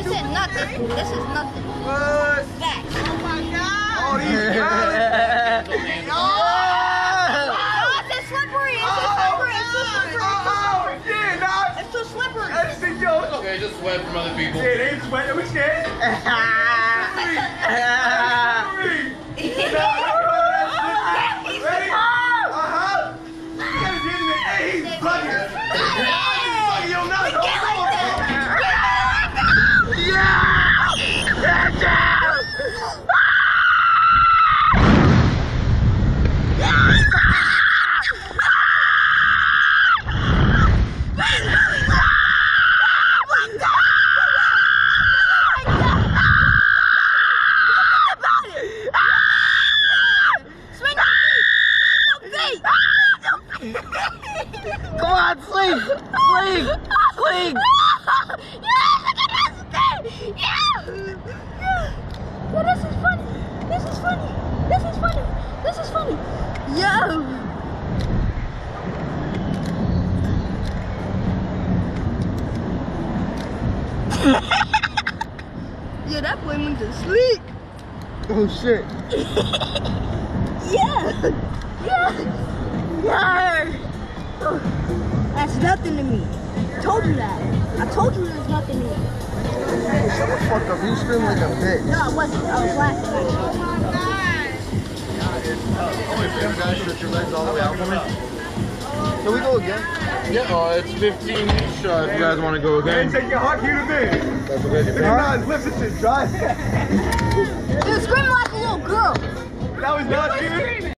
said nothing. This is nothing. What? Facts. Oh my God! Oh, these guys! It's slippery. It's too slippery. It's too slippery. Yeah, nah. It's too slippery. That's the joke. Okay, just sweat from other people. Yeah, they sweat. Let me scared. Ready? Uh-huh. He's bugging. He's bugging. You don't know. Come on, sleep! Sleep! Sleep! Yeah, look at this thing! Yeah! Yeah, this is funny! This is funny! This is funny! This is funny! Yo! Yeah, that boy went to sleep! Oh shit! Yeah! Yeah! Yeah! That's nothing to me. I told you that. I told you there's nothing to me. Hey, shut the fuck up. You scream like a bitch. No, I wasn't. I was laughing. Guys, stretch your legs all the way out for me. Can we go again? Yeah, it's 15 each if you guys want to go again. And take your heart here to bed. That's okay. KingNaz, listen to this, right? Dude, screaming like a little girl. That was not screaming.